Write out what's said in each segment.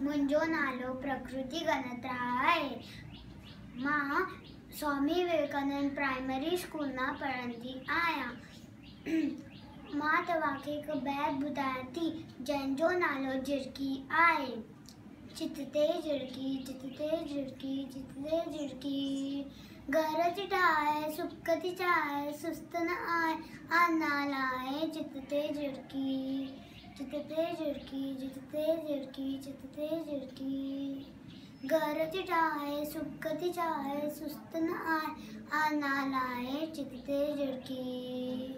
मुंहिंजो नालो प्रकृति गणत्रा आहे। मां स्वामी विवेकानंद प्राइमरी स्कूल मां पढ़ंदी आहियां। मां तव्हांखे हिकु बैत ॿुधायां थी जंहिंजो नालो झिरकी आहे। चित ते झिरकी, चित ते झिरकी, चित ते झिरकी, घर च ठाहे सुख थी चाहे, सुस्त न आए आना लाए। चित ते झिरकी, चित ते झिरकी, चित ते झिरकी, चित ते झिरकी, घर च ठाहे सुख थी चाहे, सुस्त न आए आना लाए। चित ते झिरकी,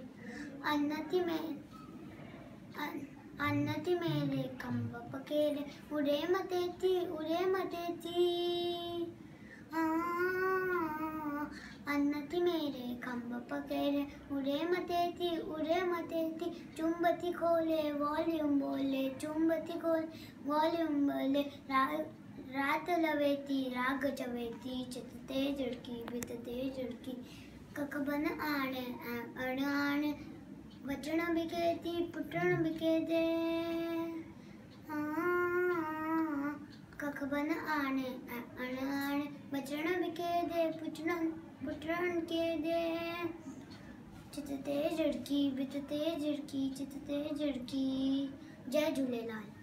अन्न थी मेरे खंभ पकेरे, उड़े मथे थी, उड़े मथे थी। अन्न थी मेरे खंभ पकेरे, उड़े मथे थी, उड़े मथे थी। चुंबती खोले वॉल्यूम बोले, चुंबती खोले वॉल्यूम बोले, रात लवे थी राग चवे थी। चित ते झिरकी, वित ते झिरकी, कख बन आणे अण आणे, वचन बिके थी पुटण बिके दे। कख बन आणे अण आणे, वचन बिके दे पुटण के दे। चित ते झिरकी, वित ते झिरकी, चित ते झिरकी। जय झूलेलाल।